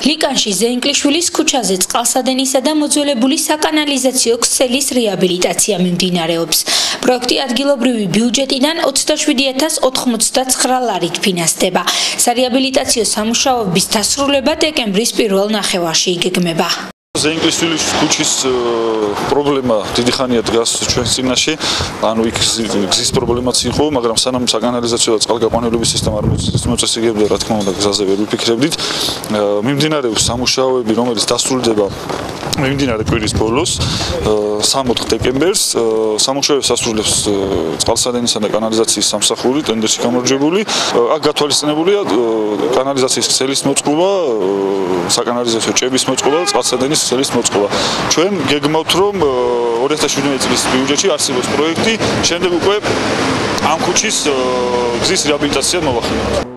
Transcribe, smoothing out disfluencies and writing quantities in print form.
ლიკანში ზეინკლიშვილის ქუჩაზე წყალსადენისა და მოძველებული საკანალიზაციო ქსელის რეაბილიტაცია მიმდინარეობს. პროექტი ადგილობრივი ბიუჯეტიდან 27,099 ლარით ფინანსდება. სარეაბილიტაციო სამუშაოების დასრულება დეკემბრის პირველ ნახევარში იგეგმება. ზეინკლიშვილის ქუჩის პრობლემა დიდი ხანია დგას ჩვენს წინაშე, ანუ იქ გზის პრობლემაც იყო, მაგრამ სანამ საკანალიზაციო და წყალგაყვანილობის სისტემა არ მოწესრიგებდა, რა თქმა უნდა, გზაზე ვერ ვიფიქრებდით. მიმდინარეობს სამუშაოები, რომელიც დასრულდება მიმდინარე კვირის ბოლოს, 3 დეკემბერს. სამუშაოებს ასრულებს წყალსადენისა და კანალიზაციის სამსახური, ტენდერში გამარჯვებული. აქ გათვალისწინებულია კანალიზაციის ქსელის მოწყობა, საკანალიზაციო ჭების მოწყობა და წყალსადენის ქსელის მოწყობა. ჩვენ გეგმავთ, რომ 2017 წლის ბიუჯეტში არსებობს პროექტი, შემდეგ უკვე ამ ქუჩის გზის რეაბილიტაცია მოვახდინებთ.